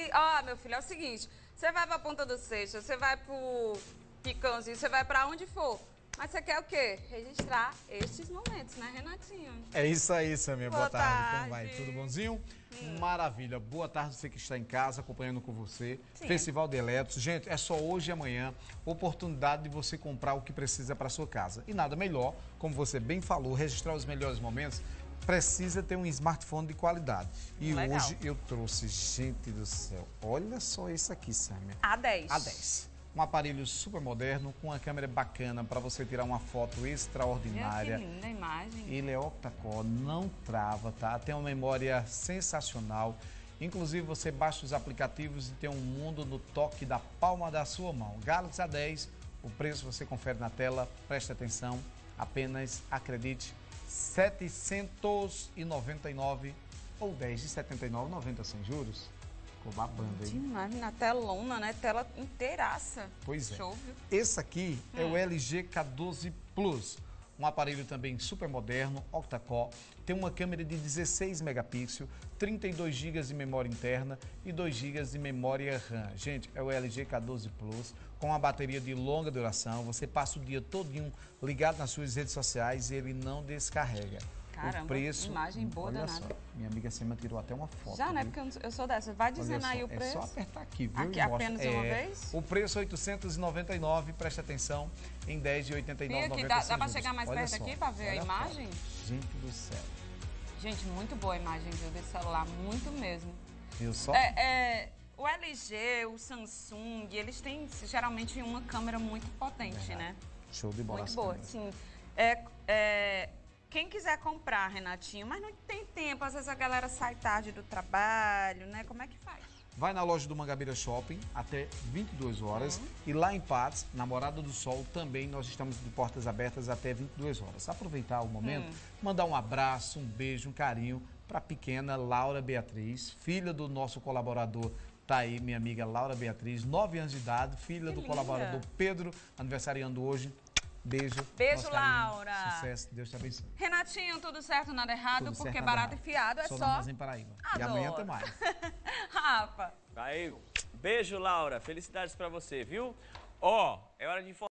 meu filho, é o seguinte, você vai pra Ponta do Seixas, você vai pro Picãozinho, você vai pra onde for. Mas você quer o quê? Registrar estes momentos, né, Renatinho? É isso aí, Samir. Boa tarde. Como vai? tarde. Tudo bonzinho? Maravilha. Boa tarde você que está em casa acompanhando com você. Sim. Festival de Eletros. Gente, é só hoje e amanhã oportunidade de você comprar o que precisa para sua casa. E nada melhor, como você bem falou, registrar os melhores momentos, precisa ter um smartphone de qualidade. E Legal. hoje eu trouxe, gente do céu, olha só isso aqui, Samir. A10. A10. Um aparelho super moderno, com uma câmera bacana para você tirar uma foto extraordinária. Que linda a imagem. Ele é octa-core, não trava, tá? Tem uma memória sensacional. Inclusive, você baixa os aplicativos e tem um mundo no toque da palma da sua mão. Galaxy A10, o preço você confere na tela, preste atenção. Apenas, acredite, 799 ou 10 de 79,90 sem juros. Ficou babando aí. Demais, na telona, né? Tela inteiraça. Pois é. Show, viu? Esse aqui é o LG K12 Plus. Um aparelho também super moderno, octa-core, tem uma câmera de 16 megapixels, 32 GB de memória interna e 2 GB de memória RAM. Gente, é o LG K12 Plus, com uma bateria de longa duração. Você passa o dia todinho ligado nas suas redes sociais e ele não descarrega. Caramba, o preço, imagem boa, olha danada. só, minha amiga Sema tirou até uma foto. Já, né? Viu? Porque eu sou dessa. Vai dizendo Olha aí só, o preço. É só apertar aqui, viu? Aqui apenas uma vez? O preço é 899, preste atenção, em 10 de 89,90. Aqui, dá pra chegar mais perto aqui pra ver a imagem? Gente do céu. Gente, muito boa a imagem, viu, desse celular, muito mesmo. Viu só? O LG, o Samsung, eles têm geralmente uma câmera muito potente, né? Show de bola. Muito boa, sim. Quem quiser comprar, Renatinho, mas não tem tempo, às vezes a galera sai tarde do trabalho, né? Como é que faz? Vai na loja do Mangabeira Shopping até 22 horas e lá em Patos, na Morada do Sol, também nós estamos de portas abertas até 22 horas. Aproveitar o momento, mandar um abraço, um beijo, um carinho para a pequena Laura Beatriz, filha do nosso colaborador, tá aí, minha amiga Laura Beatriz, 9 anos de idade, filha do colaborador Pedro, aniversariando hoje. Beijo. Beijo, Laura. Sucesso. Deus te abençoe. Renatinho, tudo certo, nada errado, Tudo porque certo, barato nada e fiado é só só... na Armazém Paraíba. Adoro. E amanhã tem mais. Rafa. Aí, beijo, Laura. Felicidades pra você, viu? Ó, é hora de informar.